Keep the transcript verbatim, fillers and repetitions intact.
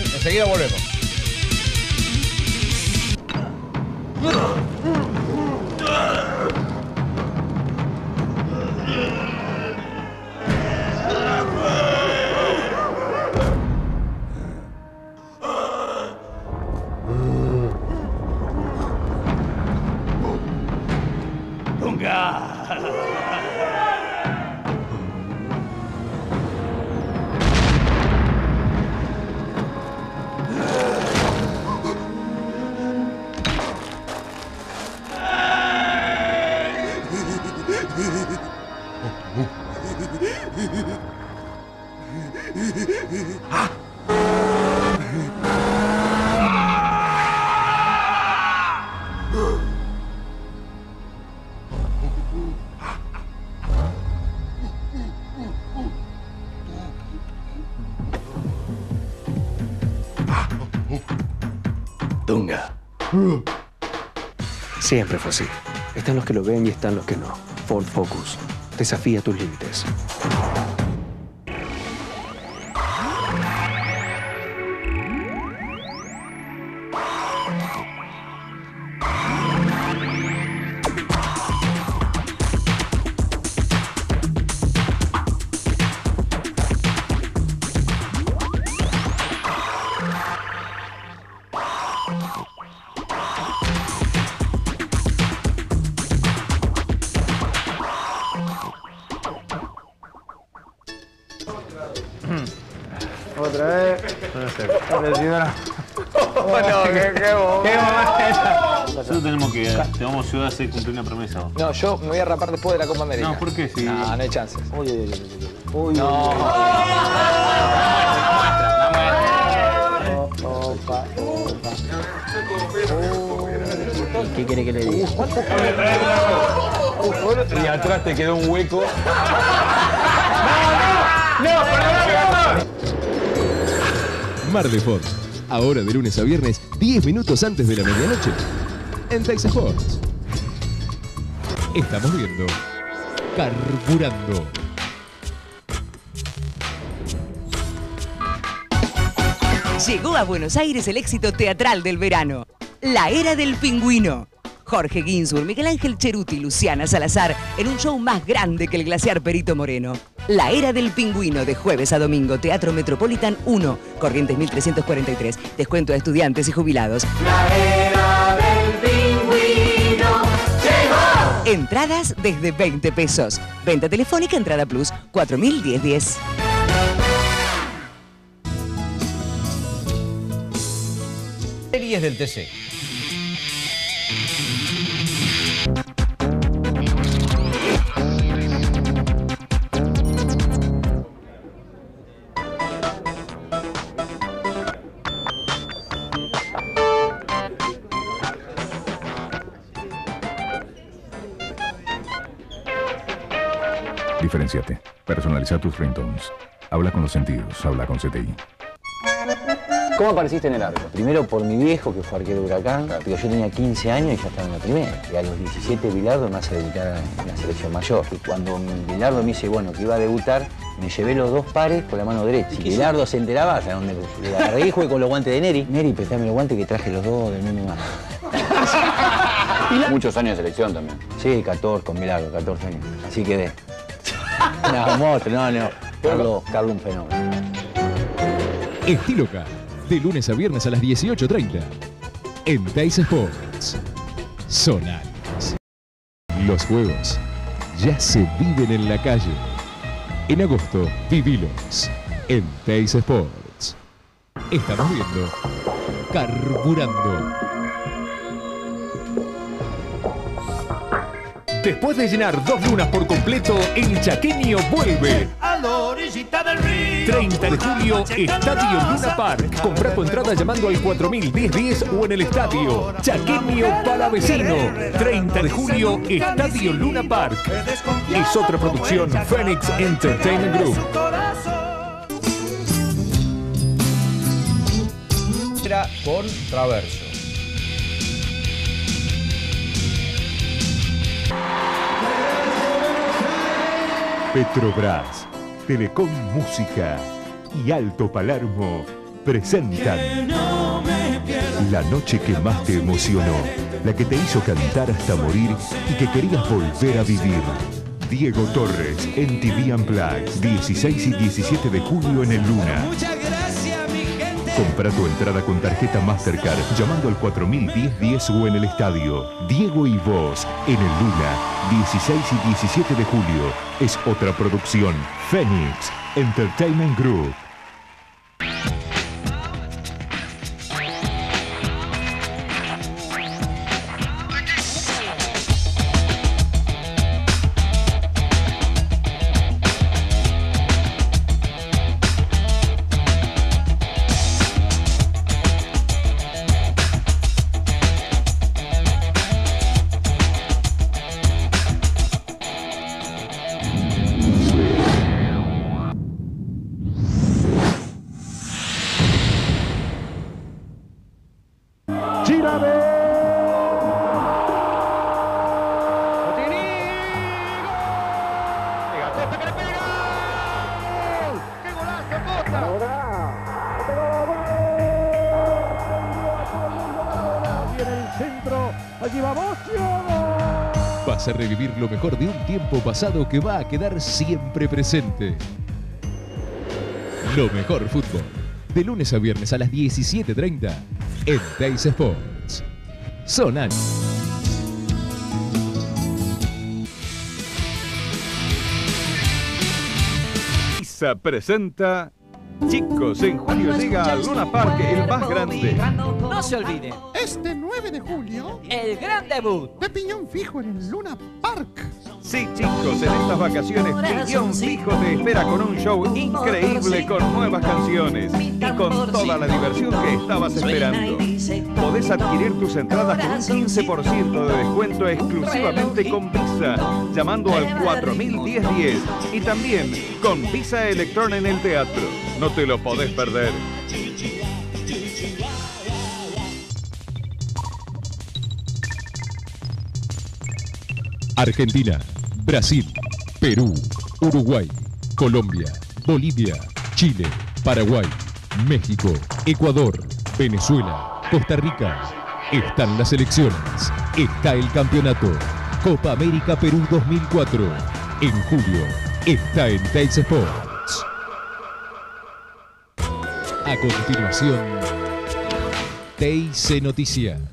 bien, enseguida volvemos. Dunga. Siempre fue así. Están los que lo ven y están los que no. Ford Focus. Desafía tus límites. Otra vez. Puede ser. Parecida. Bueno, qué, qué bobo. Qué mamá. Nosotros tenemos que, tenemos ciudad a hacer cumplir una promesa. No, yo me voy a rapar después de la Copa América. No, ¿por qué? Sí. No, no hay chances. Uy, uy, uy, uy. Uy, No. uy, Muestra, Opa, opa. ¿Qué quiere que le diga? Y atrás te quedó un hueco. Mar de Ford. Ahora de lunes a viernes, diez minutos antes de la medianoche. En Teis Sports. Estamos viendo Carburando. Llegó a Buenos Aires el éxito teatral del verano. La Era del Pingüino. Jorge Ginsburg, Miguel Ángel Cheruti y Luciana Salazar en un show más grande que el glaciar Perito Moreno. La Era del Pingüino, de jueves a domingo, Teatro Metropolitan uno, Corrientes mil trescientos cuarenta y tres. Descuento a estudiantes y jubilados. La Era del Pingüino llegó. Entradas desde veinte pesos. Venta telefónica Entrada Plus cuatro mil diez diez. Series del T C. Diferenciate. Personaliza tus ringtones. Habla con los sentidos. Habla con C T I. ¿Cómo apareciste en el arco? Primero por mi viejo, que fue arquero de Huracán. Digo, yo tenía quince años y ya estaba en la primera. Y a los diecisiete Bilardo me hace debutar en la selección mayor. Y cuando Bilardo me dice, bueno, que iba a debutar, me llevé los dos pares con la mano derecha. Si Bilardo se enteraba, ¿sabes dónde le agarré? Y jugué con los guantes de Neri. Neri, prestame los guantes que traje los dos del mismo mano. Muchos años de selección también. Sí, catorce, con Bilardo, catorce años. Así quedé. No, monstruo, no, no. Carlos, Carlos un fenómeno. Estilo K. De lunes a viernes a las dieciocho treinta. En Teis Sports. Sonares. Los juegos ya se viven en la calle. En agosto, vivilos en Teis Sports. Estamos viendo Carburando. Después de llenar dos lunas por completo, el chaqueño vuelve. A la orillita del río. treinta de julio, Estadio Luna Park. Compra tu entrada llamando al cuatro mil diez diez o en el estadio. Chaqueño Palavecino. treinta de julio, Estadio Luna Park. Es otra producción Phoenix Entertainment Group. Era con Traverso. Petrobras, Telecom Música y Alto Palermo presentan la noche que más te emocionó, la que te hizo cantar hasta morir y que querías volver a vivir. Diego Torres en T V Unplugged, dieciséis y diecisiete de julio en el Luna. Compra tu entrada con tarjeta Mastercard llamando al cuatro mil diez diez o en el estadio. Diego y vos en el Luna, dieciséis y diecisiete de julio. Es otra producción. Phoenix Entertainment Group. Vas a revivir lo mejor de un tiempo pasado que va a quedar siempre presente. Lo mejor fútbol. De lunes a viernes a las diecisiete treinta en Teis Sports. Sonan. Visa presenta Chicos, en julio llega al Luna Park, el más grande. No se olvide. Este nueve de julio, el gran debut de Piñón Fijo en el Luna Park. Sí, chicos, en estas vacaciones Piñón Fijo te espera con un show increíble con nuevas canciones y con toda la diversión que estabas esperando. Podés adquirir tus entradas con un quince por ciento de descuento exclusivamente con Visa, llamando al cuatro mil diez diez y también con Visa Electron en el teatro. No te lo podés perder. Argentina, Brasil, Perú, Uruguay, Colombia, Bolivia, Chile, Paraguay, México, Ecuador, Venezuela, Costa Rica. Están las elecciones, está el campeonato. Copa América Perú dos mil cuatro. En julio, está en Teis Sports. A continuación, Teis Noticias.